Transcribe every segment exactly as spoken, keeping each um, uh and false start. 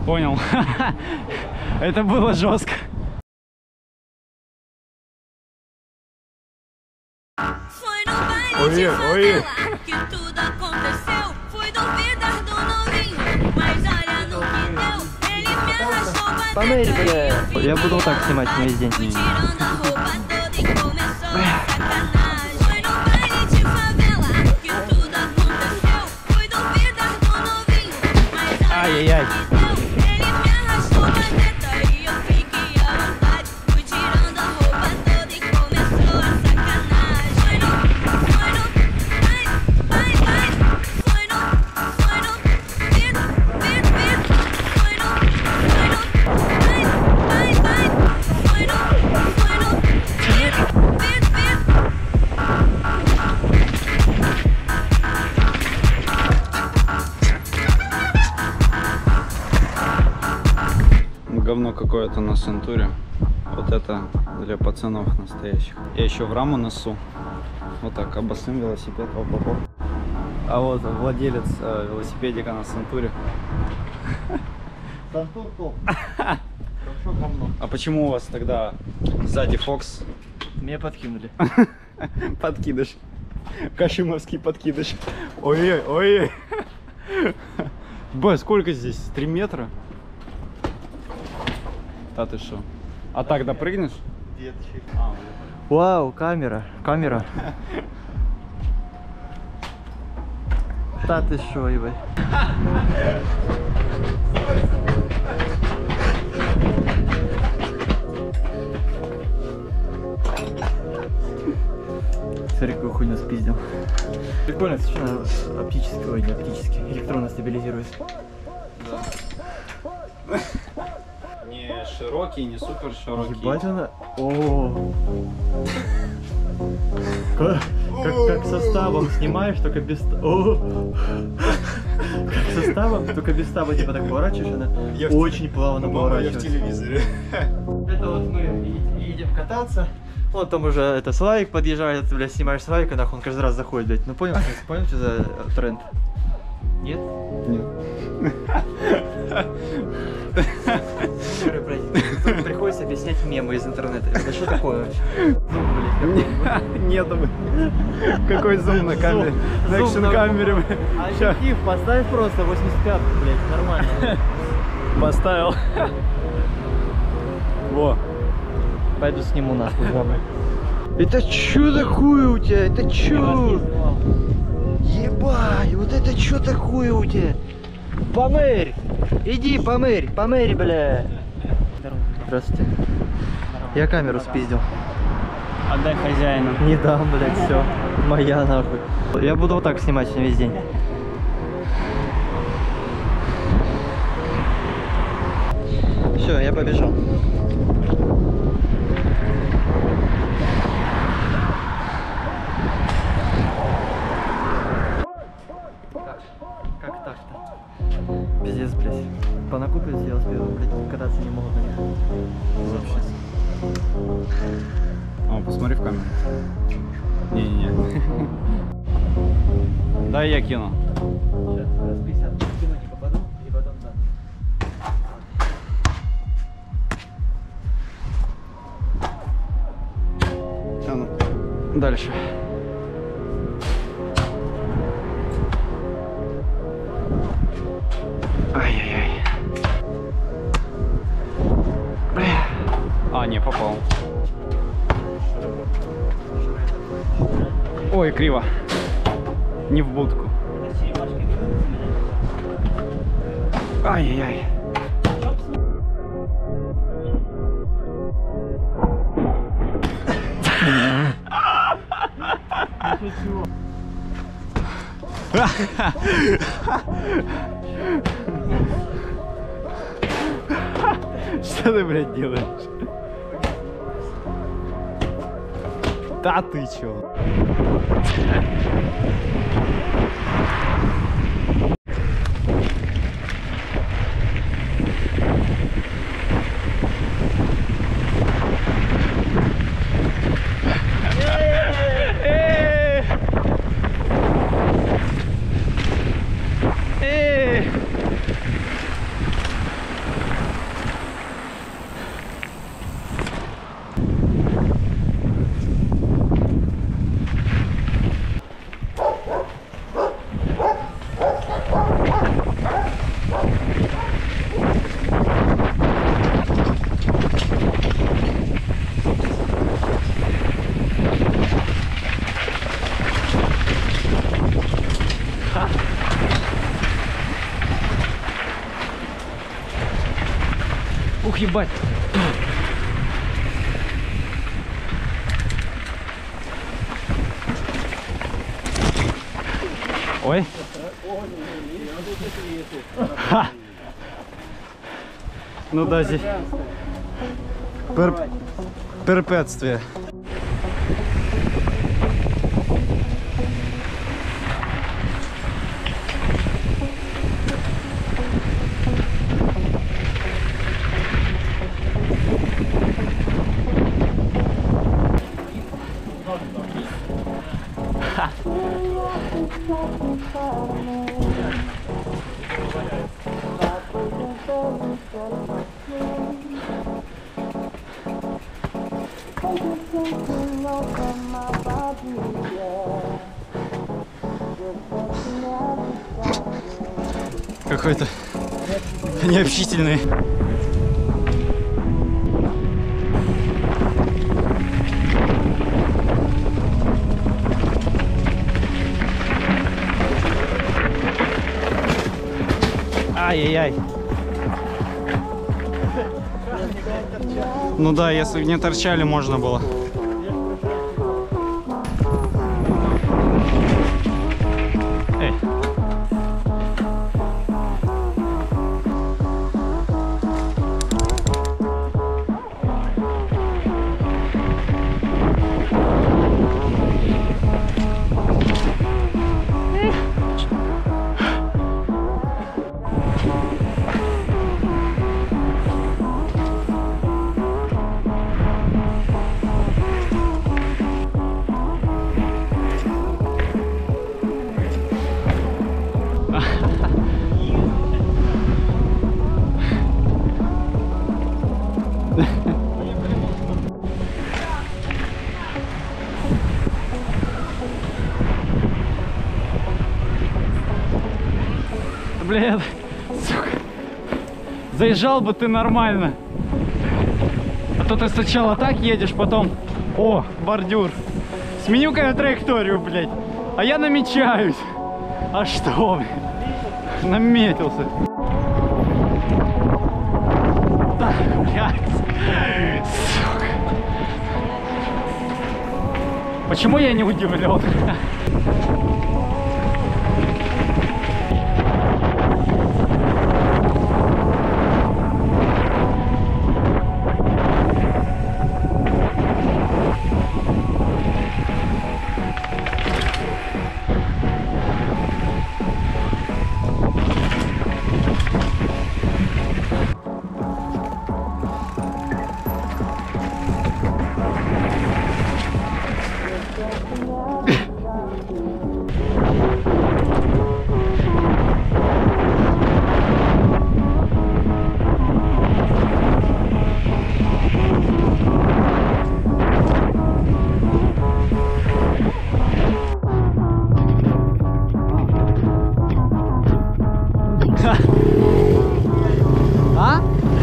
Понял. Это было жестко. Oi, oi. Que tudo aconteceu, fui duvidar do novinho, mas olha no que deu, ele me arrastou pra dentro. Я буду вот так снимать на весь день. Tirando a roupa toda e começou a sacanagem. Foi no baile de favela que tudo aconteceu, fui duvidar do novinho, mas olha no que deu, ele me arrastou pra dentro e eu fiquei à vontade. Fui tirando a roupa toda e começou a sacanagem. Foi no говно какое-то на Сентуре. Вот это для пацанов настоящих. Я еще в раму несу. Вот так, обоссым велосипед. Оп -оп -оп. А вот владелец э, велосипедика на Сентуре. Сантур топ. Хорошо говно. А почему у вас тогда сзади Фокс? Меня подкинули. Подкидыш. Кашимовский подкидыш. Ой-ой, ой. Б, сколько здесь? Три метра? А ты что? А так допрыгнешь? Деточек. А, вау, камера, камера. Да ты шо, ебать. Смотри, какую хуйню спиздил. Прикольно, совершенно оптический, ой, не оптический, электронно стабилизирует. Да. Не широкий, не супер широкий. Ебать она. О, как, как, как составом снимаешь, только без. О, как составом, только без стаба типа так поворачиваешь, она я очень в... плавно поворачивается. Я в телевизоре. Это вот мы едем кататься. Вот там уже это Славик подъезжает, ты, блядь, снимаешь Славика, нахуй, он каждый раз заходит, блядь. Ну понял, понял, что за тренд? Нет? Нет. Приходится объяснять мемы из интернета. Это что такое? Нету. Какой зум на камере? На экшн камере. Объектив поставь просто восемьдесят пять, блядь, нормально. Поставил. Во. Пойду сниму нахуй. Это чё такое у тебя? Это чё? Ебать, вот это чё такое у тебя? Помырь! Иди помырь, помырь, бля! Здравствуйте. Я камеру спиздил. Отдай хозяину. Не дам, блядь, все. Моя нахуй. Я буду вот так снимать на весь день. Все, я побежал. Как так-то? Пиздец, блядь. Понакупились велосипедов, блядь, кататься не могут на них. Вообще. О, посмотри в камеру. Не-не-не. Дай я кину. Сейчас, раз пятьдесят кину не попаду, и потом да. А ну, дальше. Ай-яй-яй. А, не, попал. Ой, криво. Не в будку. Ай-яй-яй. Что ты, блядь, делаешь? Да ты чё? Ух, ебать. Ой. Ха. Ну да, здесь Пер... препятствие. Какой-то необщительный. Ай-яй-яй. Ну да, если бы не торчали, можно было. Эй. Блин, сука. Заезжал бы ты нормально. А то ты сначала так едешь, потом... О, бордюр. Сменю-ка я траекторию, блядь. А я намечаюсь. А что, блядь? Наметился. Так, блядь. Сука. Почему я не удивлен? А?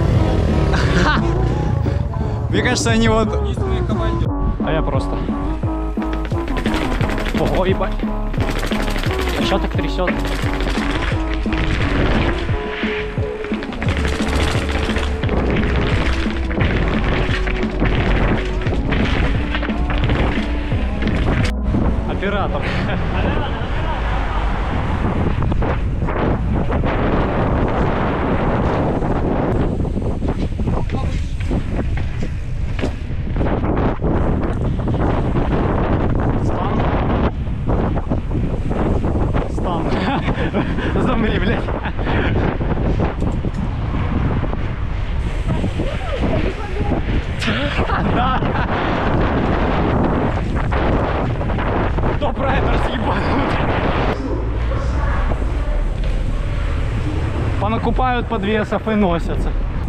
Мне кажется, они вот... А я просто... Ого, ебать. А чё так трясет? Оператор. Замри, блядь. Да. Топ-райдер съебанут. Понакупают подвесов и носятся.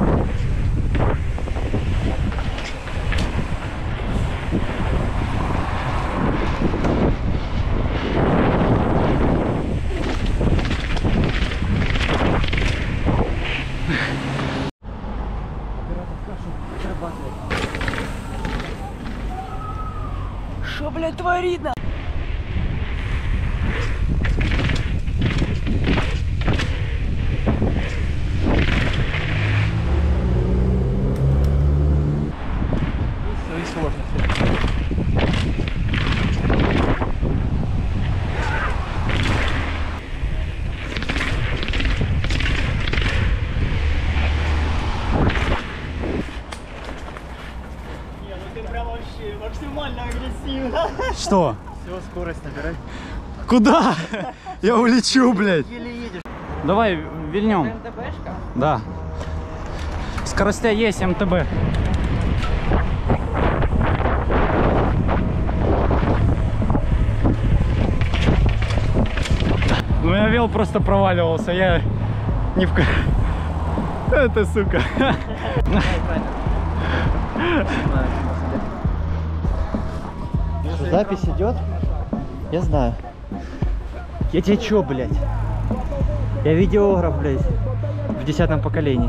Что, блядь, творит на? Что? Все, скорость набирай. Куда? Я улечу, блядь. Еле едешь. Давай вильнем. МТБшка? Да. Скоростя есть, эм тэ бэ. У меня вел просто проваливался, я не в... Это, сука. Запись идет? Я знаю. Я тебе чё, блядь? Я видеограф, блядь, в десятом поколении.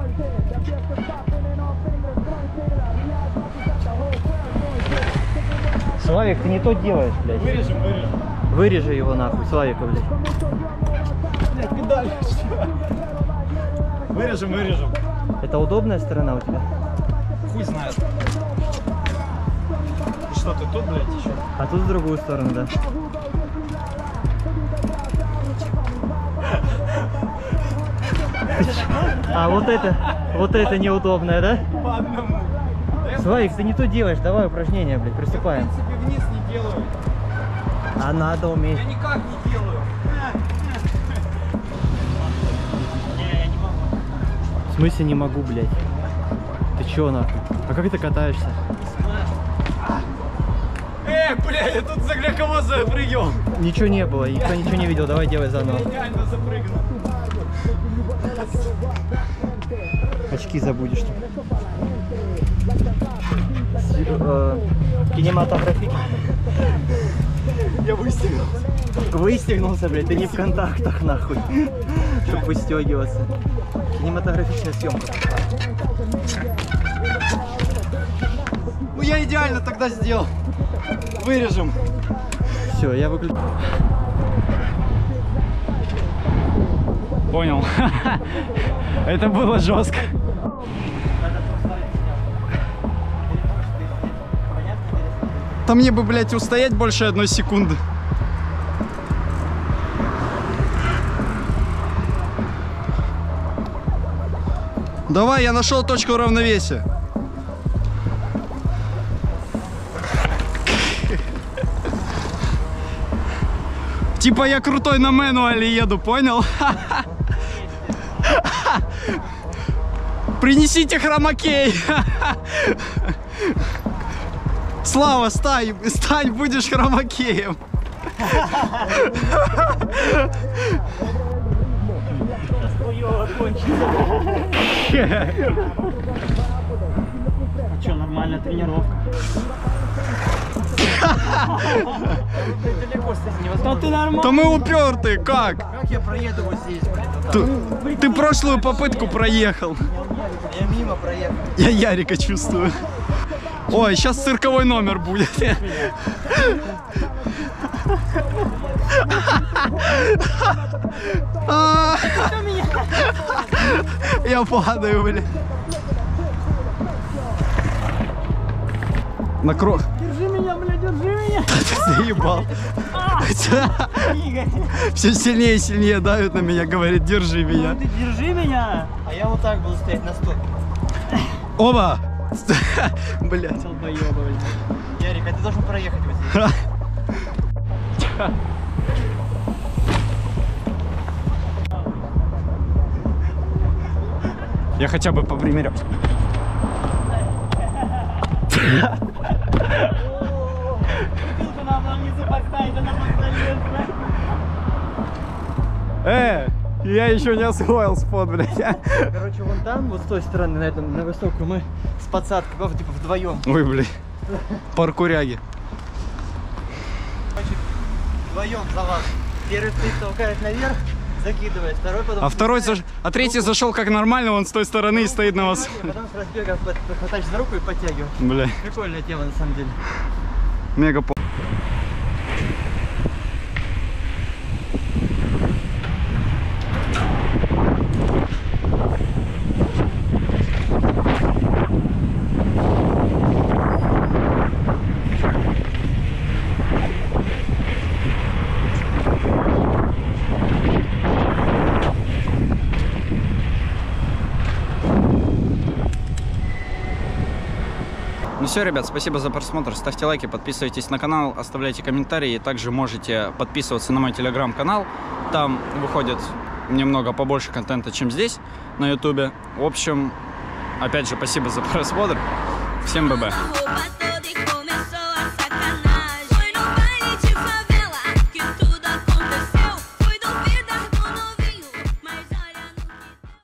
Славик, ты не то делаешь, блядь. Вырежем, вырежем. Вырежи его нахуй, Славика, блядь. Блядь, педаль. Вырежем, вырежем. Это удобная сторона у тебя? Хуй знает. И что, ты тут, блядь, еще? А тут в другую сторону, да. А вот это, вот это неудобное, да? По одному. Славик, ты не то делаешь, давай упражнение, блядь, приступаем. Я, в принципе, вниз не делаю. А надо уметь. Я никак не делаю. В смысле не могу, блядь? Ты чё нахуй? А как ты катаешься? Эй, бля, я тут за кого запрыгнул. Ничего не было, никто ничего не видел, давай делай заново. Я реально запрыгнул. Очки забудешь. С- э, Кинематографик. Я выстегнулся. Выстегнулся, блядь, ты не в контактах, нахуй. Чтоб выстегиваться. Кинематографичная съемка. Ну я идеально тогда сделал. Вырежем. Все, я выключу. Понял. Это было жестко. Там мне бы, блядь, устоять больше одной секунды. Давай, я нашел точку равновесия. Типа я крутой на мануале еду, понял? Принесите хромакей. Слава, стань, стань, будешь хромакеем. Че, нормальная тренировка. Далеко стать невозможно. Ты нормально? Да мы упертые, как? Как я проеду вот здесь, блядь? Ты, ты прошлую попытку проехал. Я мимо проехал. Я Ярика чувствую. Ой, сейчас цирковой номер будет. А, я падаю, блин. На кровь. Держи меня, бля, держи меня! Ты заебал. Все сильнее и сильнее давит на меня, говорит, держи меня. Ты держи меня! А я вот так буду стоять на стоп. Оба! Блять. Долбоёба, бля. Ярик, а ты должен проехать вот здесь. Я хотя бы попримерял. Э, я еще не освоил спот, блядь. Короче, вон там, вот с той стороны, на этом, на высокую, мы с подсадкой, просто типа вдвоем. Ой, блядь. Паркуряги. Короче, вдвоем за вас. Первый стоит, толкает наверх, закидывает, второй потом... А второй, заш... а третий зашел как нормально, он с той стороны и стоит на вас. Потом с разбега хватаешь за руку и подтягиваешь. Бля, Прикольная тема, на самом деле. мега по... все, ребят, спасибо за просмотр. Ставьте лайки, подписывайтесь на канал, оставляйте комментарии. Также можете подписываться на мой телеграм-канал. Там выходит немного побольше контента, чем здесь, на ютубе. В общем, опять же, спасибо за просмотр. Всем бэ-бэ.